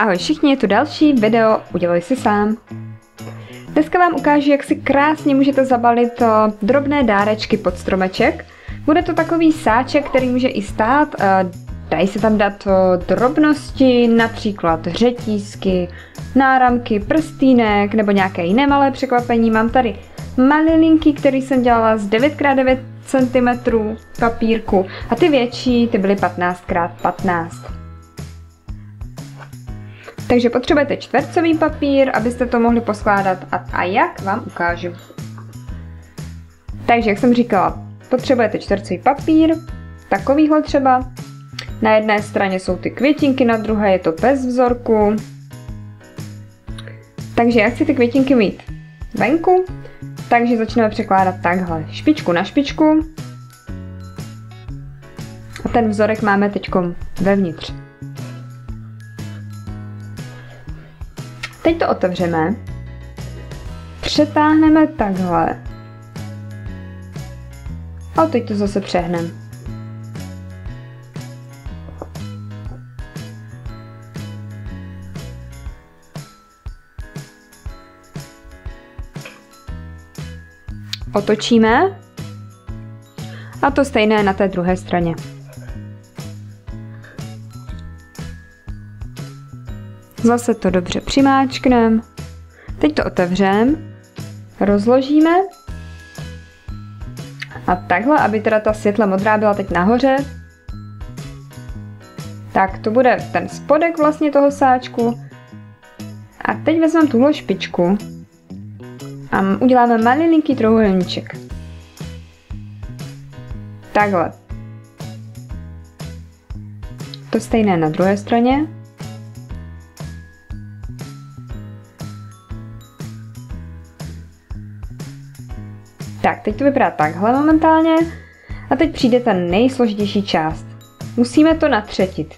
Ahoj všichni, je tu další video Udělej si sám. Dneska vám ukážu, jak si krásně můžete zabalit drobné dárečky pod stromeček. Bude to takový sáček, který může i stát. Dají se tam dát drobnosti, například řetízky, náramky, prstýnek nebo nějaké jiné malé překvapení. Mám tady malilinky, který jsem dělala z 9x9 cm papírku a ty větší, ty byly 15x15. Takže potřebujete čtvercový papír, abyste to mohli poskládat a jak vám ukážu. Takže jak jsem říkala, potřebujete čtvercový papír, takovýhle třeba. Na jedné straně jsou ty květinky, na druhé je to bez vzorku. Takže já chci ty květinky mít venku, takže začneme překládat takhle, špičku na špičku. A ten vzorek máme teď vevnitř. Teď to otevřeme, přetáhneme takhle a teď to zase přehneme. Otočíme a to stejné na té druhé straně. Zase to dobře přimáčkneme. Teď to otevřeme, rozložíme a takhle, aby teda ta světle modrá byla teď nahoře. Tak to bude ten spodek vlastně toho sáčku. A teď vezmeme tuhle špičku a uděláme malinký trojúhelníček. Takhle. To stejné na druhé straně. Tak, teď to vypadá takhle momentálně a teď přijde ta nejsložitější část. Musíme to natřetit.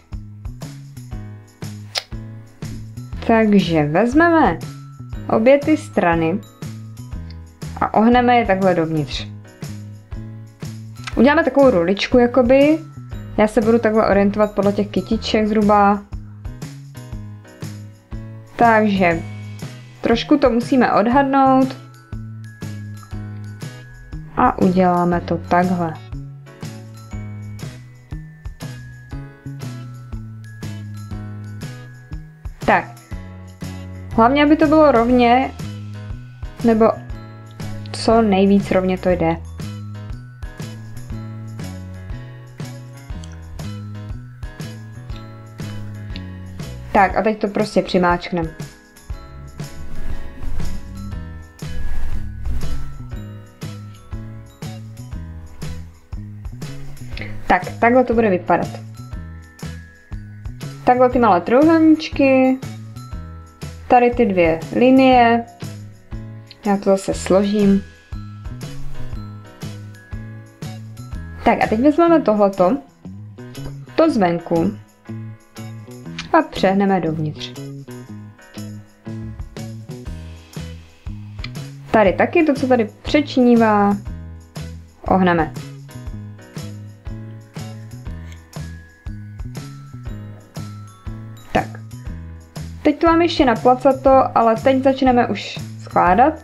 Takže vezmeme obě ty strany a ohneme je takhle dovnitř. Uděláme takovou ruličku jakoby. Já se budu takhle orientovat podle těch kytiček zhruba. Takže trošku to musíme odhadnout. A uděláme to takhle. Tak. Hlavně, aby to bylo rovně, nebo co nejvíc rovně to jde. Tak a teď to prostě přimáčkneme. Tak, takhle to bude vypadat. Takhle ty malé trojúhelníčky. Tady ty dvě linie. Já to zase složím. Tak a teď vezmeme tohleto. To zvenku. A přehneme dovnitř. Tady taky to, co tady přečnívá, ohneme. Teď to mám ještě naplacato, ale teď začneme už skládat.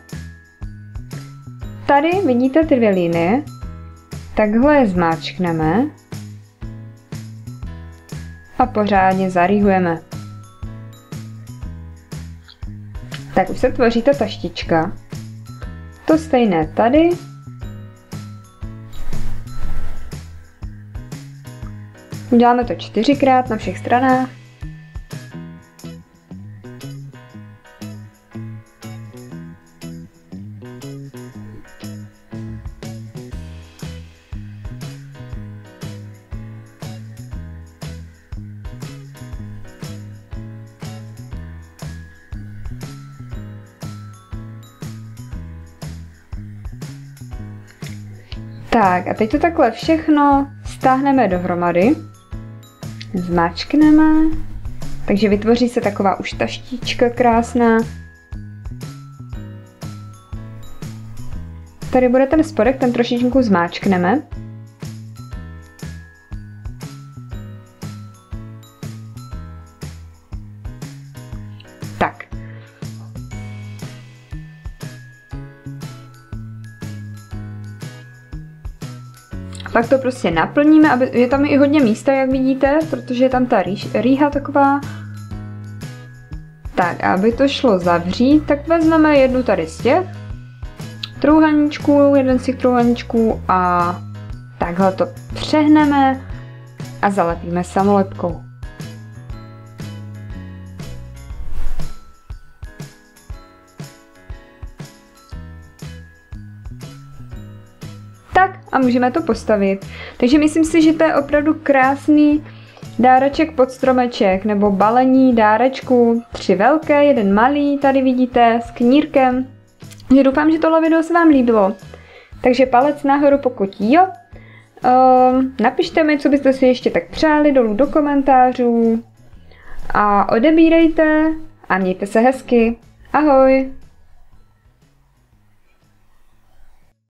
Tady vidíte ty dvě linie. Takhle je zmáčkneme. A pořádně zarýhujeme. Tak už se tvoří ta taštička. To stejné tady. Uděláme to 4krát na všech stranách. Tak a teď to takhle všechno stáhneme dohromady, zmáčkneme, takže vytvoří se taková už taštička krásná. Tady bude ten spodek, ten trošičku zmáčkneme. Pak to prostě naplníme, aby, je tam i hodně místa, jak vidíte, protože je tam ta rýha taková. Tak, aby to šlo zavřít, tak vezmeme jednu tady z těch trůhelníčků, jeden z těch trůhelníčků a takhle to přehneme a zalepíme samolepkou. Tak a můžeme to postavit. Takže myslím si, že to je opravdu krásný dáreček pod stromeček, nebo balení dárečku. 3 velké, 1 malý, tady vidíte, s knírkem. Takže doufám, že tohle video se vám líbilo. Takže palec nahoru, pokud jo. Napište mi, co byste si ještě tak přáli dolů do komentářů. A odebírejte a mějte se hezky. Ahoj!